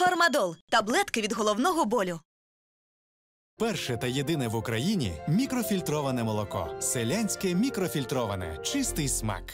Фармадол – таблетки від головного болю. Перше та єдине в Україні мікрофільтроване молоко. Селянське мікрофільтроване. Чистий смак.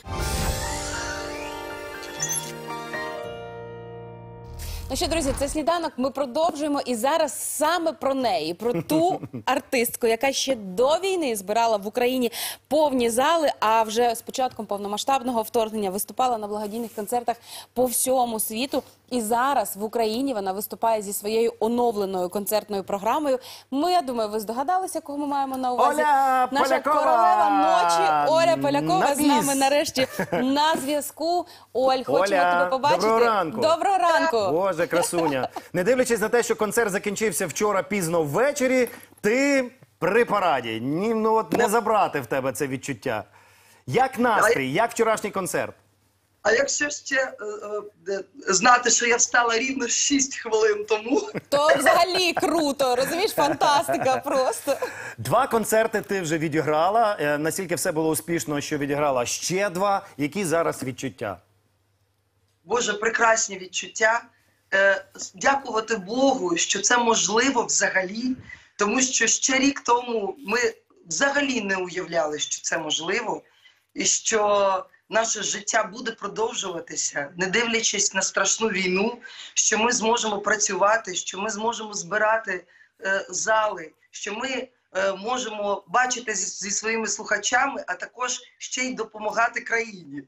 Ну що, друзі, це «Сніданок». Ми продовжуємо і зараз саме про неї, про ту артистку, яка ще до війни збирала в Україні повні зали, а вже з початком повномасштабного вторгнення виступала на благодійних концертах по всьому світу. І зараз в Україні вона виступає зі своєю оновленою концертною програмою. Я думаю, ви здогадалися, кого ми маємо на увазі? Оля Наша Полякова! королева ночі Оля Полякова з нами Напіс! нарешті на зв'язку. Оль, хочемо Оля, тебе побачити. доброго ранку. Доброго ранку. Боже, красуня. Не дивлячись на те, що концерт закінчився вчора пізно ввечері, ти при параді. Не забрати в тебе це відчуття. Як настрій? Як вчорашній концерт? А якщо ще знати, що я встала рівно 6 хвилин тому... То взагалі круто, розумієш, фантастика просто. 2 концерти ти вже відіграла. Наскільки все було успішно, що відіграла ще 2. Які зараз відчуття? Боже, прекрасні відчуття. Дякувати Богу, що це можливо взагалі. Тому що ще рік тому ми взагалі не уявляли, що це можливо. І що... наше життя буде продовжуватися, не дивлячись на страшну війну, що ми зможемо працювати, що ми зможемо збирати зали, що ми можемо бачити зі своїми слухачами, а також ще й допомагати країні.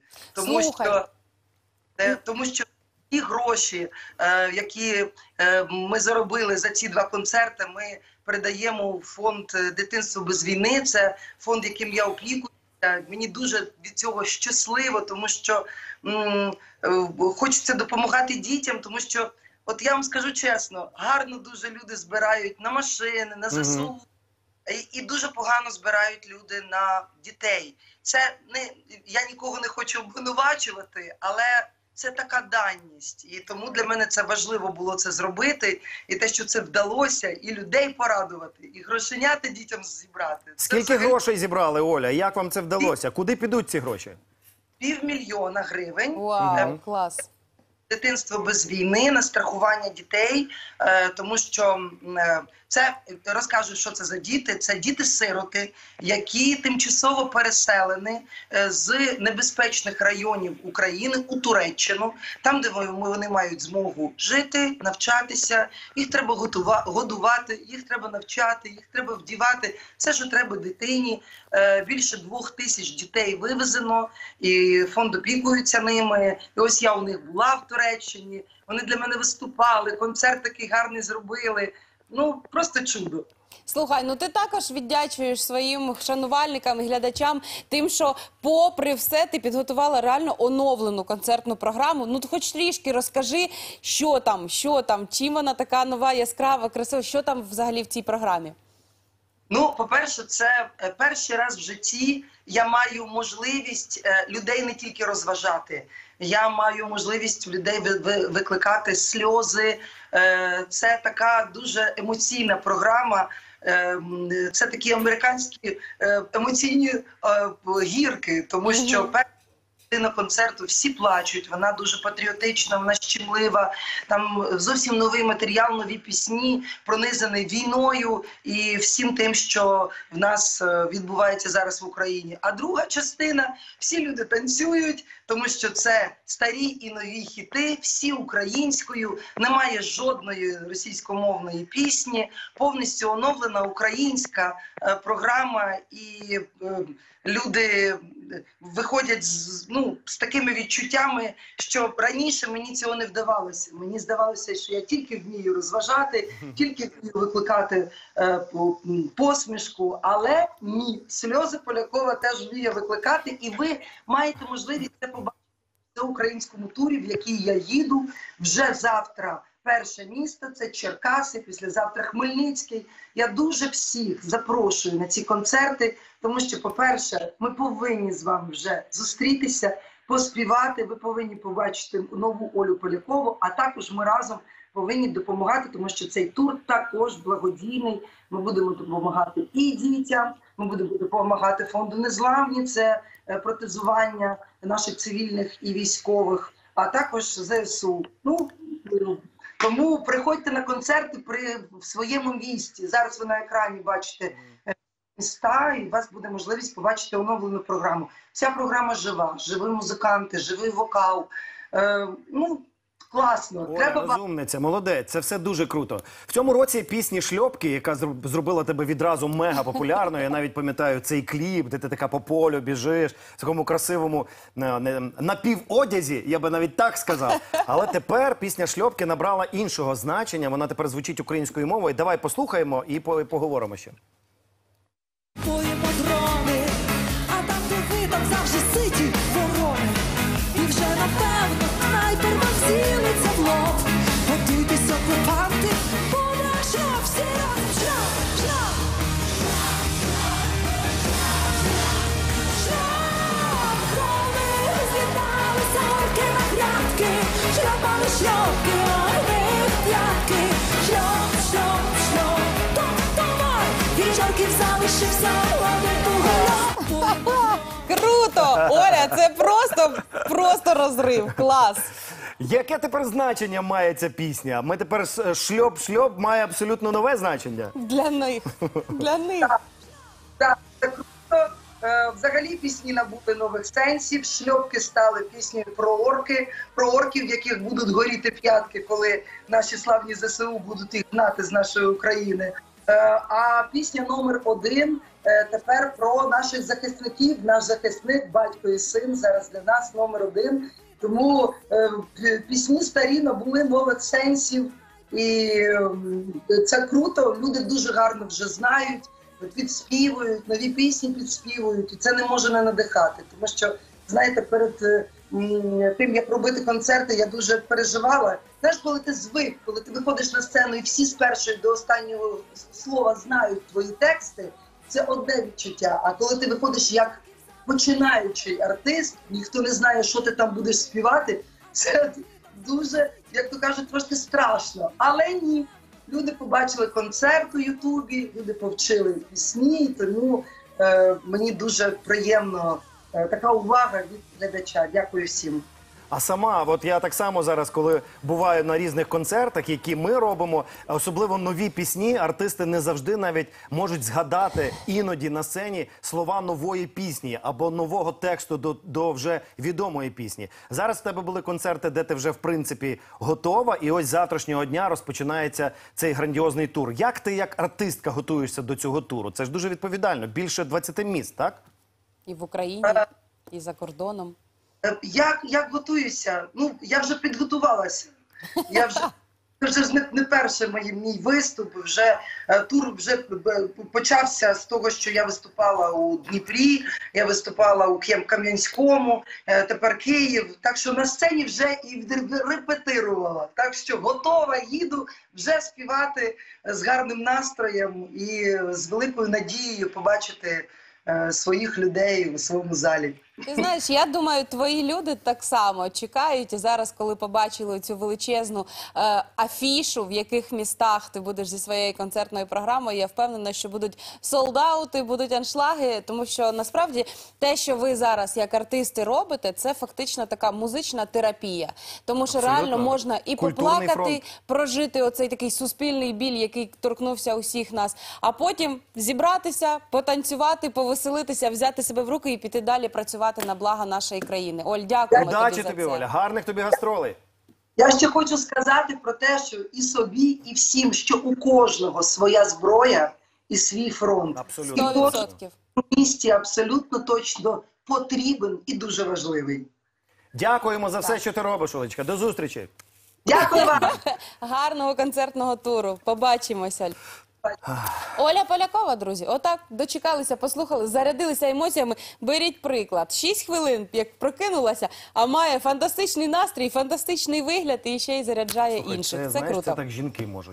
Тому що ті гроші, які ми заробили за ці 2 концерти, ми передаємо у фонд «Дитинство без війни». Це фонд, яким я опікуюся. Мені дуже від цього щасливо, тому що хочеться допомагати дітям, тому що, от я вам скажу чесно, гарно дуже люди збирають на машини, на ЗСУ, і дуже погано збирають люди на дітей. Це не, я нікого не хочу обвинувачувати, але це така даність. І тому для мене це важливо було це зробити, і те, що це вдалося, і людей порадувати, і грошеняти дітям зібрати. Скільки грошей зібрали, Оля? Як вам це вдалося? Куди підуть ці гроші? 500 000 гривень. Вау, клас. Дитинство без війни, на страхування дітей, тому що це, розкажу, що це за діти. Це діти-сироти, які тимчасово переселені з небезпечних районів України у Туреччину, там, де вони мають змогу жити, навчатися, їх треба годувати, їх треба навчати, їх треба вдівати. Все, що треба дитині. Більше 2000 дітей вивезено, і фонд опікується ними. І ось я у них була в Туреччині, вони для мене виступали, концерт такий гарний зробили. Ну, просто чудо. Слухай, ну ти також віддячуєш своїм шанувальникам і глядачам тим, що попри все ти підготувала реально оновлену концертну програму. Ну, хоч трішки розкажи, що там, чим вона така нова, яскрава, красива, що там взагалі в цій програмі? Ну, по-перше, це перший раз в житті я маю можливість людей не тільки розважати. Я маю можливість в людей викликати сльози. Це така дуже емоційна програма. Це такі американські емоційні гірки, тому що на концерту всі плачуть, вона дуже патріотична, вона щемлива, там зовсім новий матеріал, нові пісні, пронизаний війною і всім тим, що в нас відбувається зараз в Україні. А друга частина, всі люди танцюють, тому що це старі і нові хіти, всі українською, немає жодної російськомовної пісні, повністю оновлена українська програма, і люди виходять з такими відчуттями, що раніше мені цього не вдавалося. Мені здавалося, що я тільки вмію розважати, тільки вмію викликати посмішку, але ні, сльози Полякова теж вміє викликати, і ви маєте можливість це побачити на українському турі, в який я їду вже завтра. Перше місто – це Черкаси, післязавтра Хмельницький. Я дуже всіх запрошую на ці концерти, тому що, по-перше, ми повинні з вами вже зустрітися, поспівати, ви повинні побачити нову Олю Полякову, а також ми разом повинні допомагати, тому що цей тур також благодійний. Ми будемо допомагати і дітям, ми будемо допомагати фонду «Незламні», це протезування наших цивільних і військових, а також ЗСУ. Тому приходьте на концерти в своєму місті. Зараз ви на екрані бачите міста, і у вас буде можливість побачити оновлену програму. Вся програма жива, живі музиканти, живий вокал. Класно. Оля, розумниця, молодець, це все дуже круто. В цьому році пісні «Шльопки», яка зробила тебе відразу мега популярною, я навіть пам'ятаю цей кліп, де ти така по полю біжиш, в такому красивому напіводязі, я би навіть так сказав. Але тепер пісня «Шльопки» набрала іншого значення, вона тепер звучить українською мовою. Давай послухаємо і поговоримо ще. Поїмо дрони, а там де ви, там завжди ситі ворони. І вже напевно снайпер вам цілиться в лоб. Готуйтесь, окупанти, буде шок, всі разом шок, шок. Шок, коли зліталися орки на грядки, шльопали шльопки, орли в п'ятки. Шльоп, шльоп, шльоп, топ-товар, від жорків залишився один бугайок. Круто! Оля, це просто розрив. Клас! Яке тепер значення має ця пісня? Ми тепер «Шльоп-шльоп» має абсолютно нове значення. Для них. Для них. Так, це круто. Взагалі пісні набули нових сенсів. «Шльопки» стали піснею про орків, в яких будуть горіти п'ятки, коли наші славні ЗСУ будуть їх гнати з нашої України. А пісня номер 1 тепер про наших захисників. Наш захисник, батько і син, зараз для нас номер 1. Тому пісні старі набули нових сенсів. І це круто, люди дуже гарно вже знають, підспівують, нові пісні підспівують. І це не може не надихати. Тому що, знаєте, перед тим, як робити концерти, я дуже переживала. Знаєш, коли ти звик, коли ти виходиш на сцену і всі з першого до останнього слова знають твої тексти, це одне відчуття. А коли ти виходиш як починаючий артист, ніхто не знає, що ти там будеш співати, це дуже, як то кажуть, трошки страшно. Але ні, люди побачили концерт у Ютубі, люди повчили пісні, тому мені дуже приємно така увага від глядача. Дякую всім. А сама, от я так само зараз, коли буваю на різних концертах, які ми робимо, особливо нові пісні, артисти не завжди навіть можуть згадати іноді на сцені слова нової пісні або нового тексту до вже відомої пісні. Зараз в тебе були концерти, де ти вже, в принципі, готова, і ось з завтрашнього дня розпочинається цей грандіозний тур. Як ти, як артистка, готуєшся до цього туру? Це ж дуже відповідально. Більше 20 міст, так? І в Україні, і за кордоном. Як готуюся? Ну, я вже підготувалася. Це вже не перший мій виступ. Тур вже почався з того, що я виступала у Дніпрі, я виступала у Кам'янському, тепер Київ. Так що на сцені вже і репетирувала. Так що готова, їду вже співати з гарним настроєм і з великою надією побачити своїх людей у своєму залі. Ти знаєш, я думаю, твої люди так само чекають. І зараз, коли побачили цю величезну афішу, в яких містах ти будеш зі своєю концертною програмою, я впевнена, що будуть солдаути, будуть аншлаги, тому що насправді те, що ви зараз як артисти робите, це фактично така музична терапія. Тому що абсолютно реально можна і культурний поплакати, фронт. прожити оцей такий суспільний біль, який торкнувся усіх нас, а потім зібратися, потанцювати, повеселитися, взяти себе в руки і піти далі працювати на благо нашої країни. Оль, дякуємо Удачі тобі тобі, за це. Оля. Гарних тобі гастролей. Я ще хочу сказати про те, що і собі, і всім, що у кожного своя зброя і свій фронт. Абсолютно. І кожен 100%. в місті абсолютно точно потрібен і дуже важливий. Дякуємо за все, що ти робиш, Олечка. До зустрічі. Дякую вам! Гарного концертного туру. Побачимося. Оля Полякова, друзі, отак дочекалися, послухали, зарядилися емоціями. Беріть приклад. 6 хвилин, як прокинулася, а має фантастичний настрій, фантастичний вигляд і ще й заряджає інших. Це знаєш, круто. це так жінки можуть.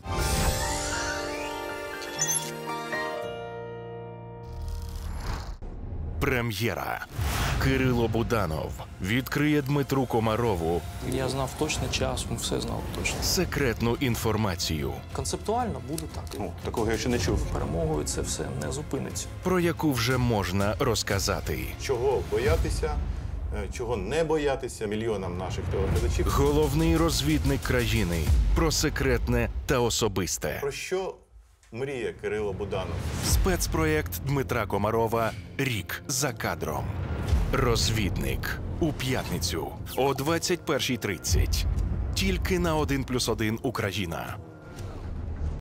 Прем'єра. Кирило Буданов відкриє Дмитру Комарову Я знав точний час, ми все знали точно. секретну інформацію, Концептуально буде так. Ну, такого я ще не чув. Перемогою це все не зупиниться. про яку вже можна розказати. Чого боятися, чого не боятися мільйонам наших телеглядачів. Головний розвідник країни про секретне та особисте. Про що мріє Кирило Буданов? Спецпроєкт Дмитра Комарова «Рік за кадром». Розвідник. У п'ятницю о 21:30. Тільки на 1+1 Україна.